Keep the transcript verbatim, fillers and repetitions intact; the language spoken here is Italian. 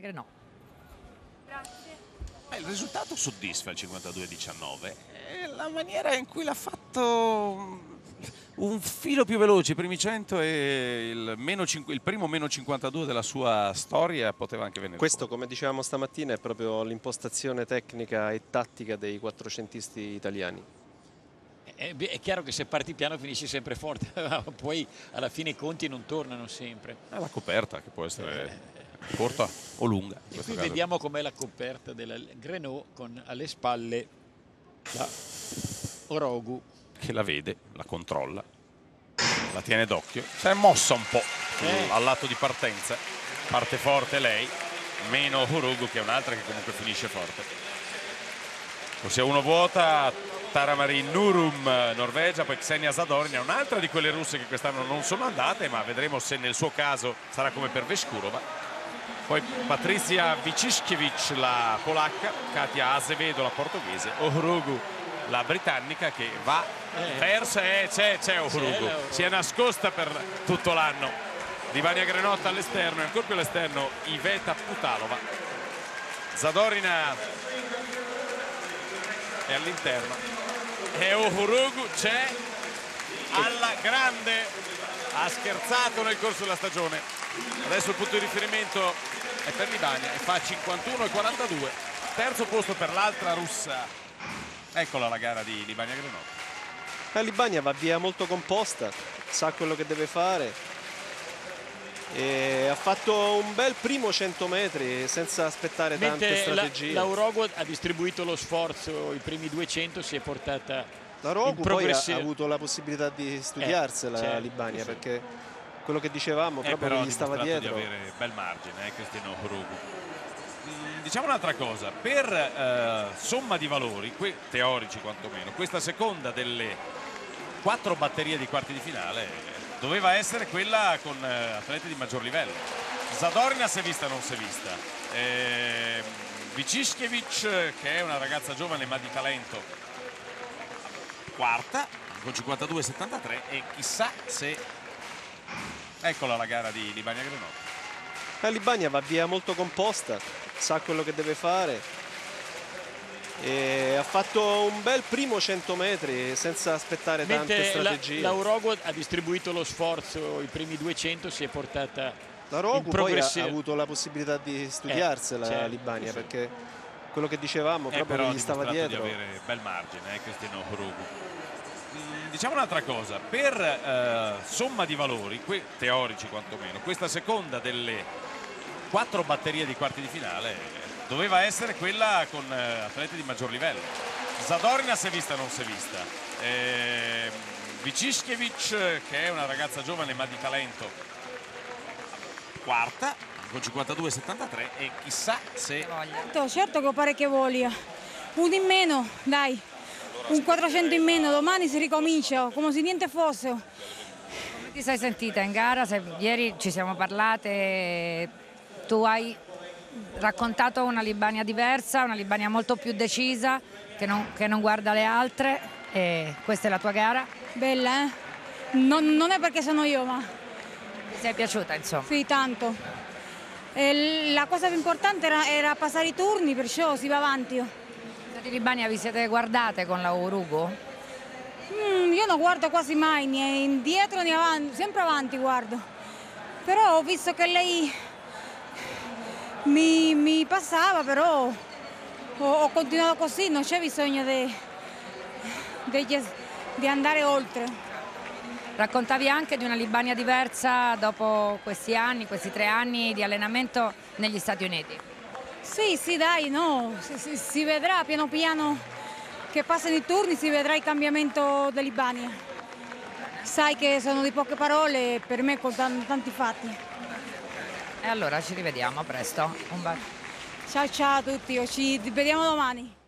Grenò. Eh, il risultato soddisfa il cinquantadue diciannove, e la maniera in cui l'ha fatto un filo più veloce, i primi cento e il, meno il primo meno cinquantadue della sua storia poteva anche venire Questo, fuori. come dicevamo stamattina, è proprio l'impostazione tecnica e tattica dei quattrocentisti italiani. È, è chiaro che se parti piano finisci sempre forte, poi alla fine i conti non tornano sempre. È la coperta che può essere eh, corta o lunga. E qui caso. Vediamo com'è la coperta della Grenò con alle spalle la Orogu. Che la vede, la controlla, la tiene d'occhio, si è mossa un po' eh. al lato di partenza, parte forte lei, meno Orogu che è un'altra che comunque finisce forte. Ossia uno vuota, Taramari Nurum, Norvegia, poi Ksenia Zadorina, un'altra di quelle russe che quest'anno non sono andate, ma vedremo se nel suo caso sarà come per Veskurova. Poi Patrizia Viciškević, la polacca, Katia Azevedo, la portoghese, Orogu, la britannica, che va eh. verso, eh, c'è, c'è Orogu, si è nascosta per tutto l'anno. Di Vania Grenotta all'esterno e ancora più all'esterno Iveta Putalova. Zadorina è all'interno e Orogu c'è alla grande, ha scherzato nel corso della stagione. Adesso il punto di riferimento è per Libania e fa cinquantuno e quarantadue, terzo posto per l'altra russa. Eccola la gara di Libania Grenotta. La Libania va via molto composta, sa quello che deve fare e ha fatto un bel primo cento metri senza aspettare mentre tante strategie. La, la Orogu ha distribuito lo sforzo, i primi duecento si è portata la Orogu poi ha, ha avuto la possibilità di studiarsela, eh, la certo, Libania, sì, perché quello che dicevamo eh, proprio gli stava dietro. Di avere bel margine, eh, Cristiano Orogu. Diciamo un'altra cosa, per eh, somma di valori, que teorici quantomeno, questa seconda delle quattro batterie di quarti di finale doveva essere quella con eh, atleti di maggior livello. Zadorina si è vista, non si è vista. Eh, Viciškević, che è una ragazza giovane ma di talento, quarta con cinquantadue e settantatré, e chissà se... Eccola la gara di Libania Grenotta. La Libania va via molto composta, sa quello che deve fare e ha fatto un bel primo cento metri senza aspettare mentre tante strategie. La, la Orogu ha distribuito lo sforzo, i primi duecento si è portata la Orogu poi ha, ha avuto la possibilità di studiarsela, eh, certo, la Libania, sì, perché quello che dicevamo eh, proprio però gli stava dietro. Di avere bel margine, eh, Cristiano Orogu. Diciamo un'altra cosa, per eh, somma di valori, que teorici quantomeno, questa seconda delle quattro batterie di quarti di finale doveva essere quella con eh, atleti di maggior livello. Zadorina si è vista, non si è vista. Eh, Viciškević, che è una ragazza giovane ma di talento, quarta con cinquantadue e settantatré, e chissà se... Certo, certo che ho parecchie voglia. Uno in meno, dai. Un quattrocento in meno, domani si ricomincia, come se niente fosse. Come ti sei sentita in gara? Se, ieri ci siamo parlate, tu hai raccontato una Libania diversa, una Libania molto più decisa, che non, che non guarda le altre, e questa è la tua gara? Bella, eh? Non, non è perché sono io, ma... Ti sei piaciuta, insomma? Sì, tanto. E la cosa più importante era, era passare i turni, perciò si va avanti. Di Libania vi siete guardate con la Orogu? Mm, io non guardo quasi mai, né indietro né avanti, sempre avanti guardo. Però ho visto che lei mi, mi passava, però ho, ho continuato così, non c'è bisogno di andare oltre. Raccontavi anche di una Libania diversa dopo questi anni, questi tre anni di allenamento negli Stati Uniti. Sì, sì, dai, no, si, si, si vedrà piano piano che passano i turni, si vedrà il cambiamento dell'Ibania. Sai che sono di poche parole, per me contano tanti fatti. E allora ci rivediamo, a presto. Un bacio. Ciao ciao a tutti, ci vediamo domani.